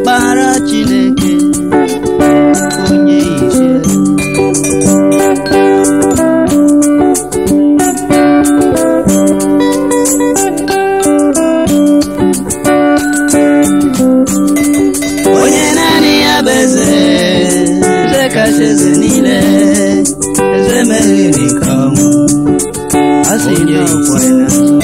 ọkpara Chineke onye isi onye naanị ya bụ eze kacha eze niile eze meriri ka ọnwụ asị ndị ọkwa ya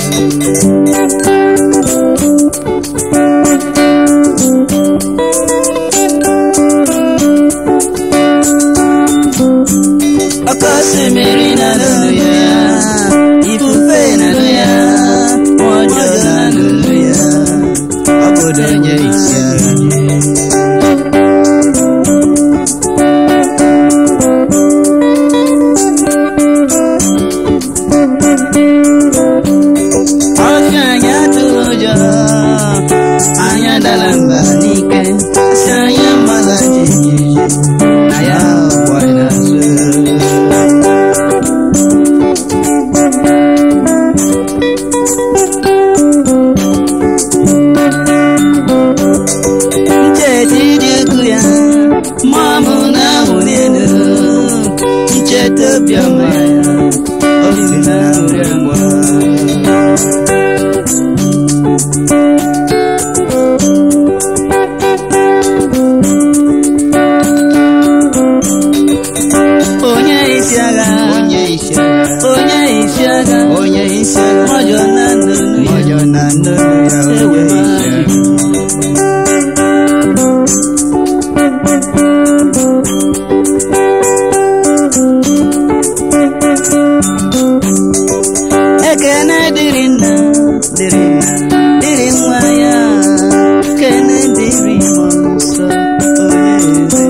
ọkọ osimiri na-anụnụ ya ifufe na-anụ ya mmụọ ọjọọ na-anụnụ ya ọ bụdo onye isi agha ọfịa anyị atụrụ ụjọ anya dara mba n'ike si anya mmadụ jijiji na ya gbara n'azụ ncheta ịdị ukwu ya mmụọ m na-ahụ n'elu ncheta obiọma ya obi na-ahụrị mgba onye isi agha ọjọọ na ndụ ya ewe ekene dịrị nna dịrị nwa ya kene dịrị mmụọ nsọ onye eze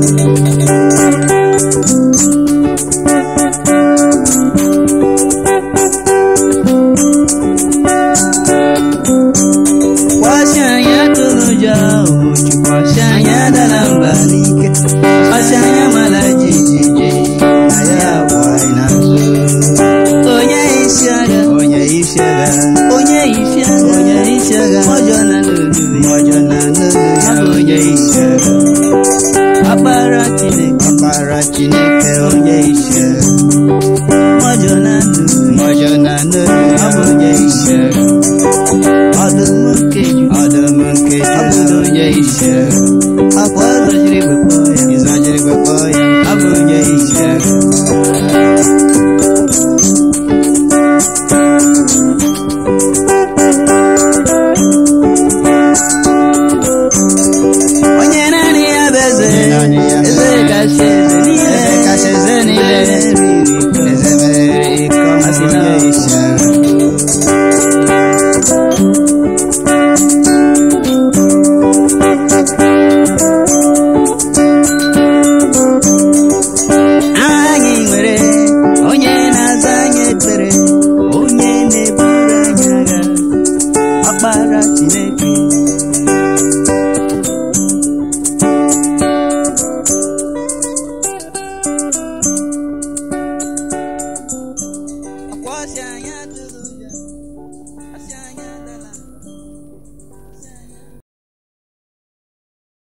kwasị anya tụrụ ụjọ kwasị anya dara mba n'ike kwasị anya mara jijiji na ya bụ anyị n'azụ onye isi agha ọjọọ na n'olu ya onye isi agha ọkpara Chineke onye isi agha ọjọọ na n'olu ya bụ onye isi agha ọdụm nkeju ọ bụ onye isi agha akwa ịzọjiri gbekpọ ya ọ bụ onye isi agha onye naanị ya bụ eze kacha eze niile eze meriri ka ọma onye isi agha anyị nwere onye na-aza anyị ekpere onye na-eburu anyị agha ọkpara Chineke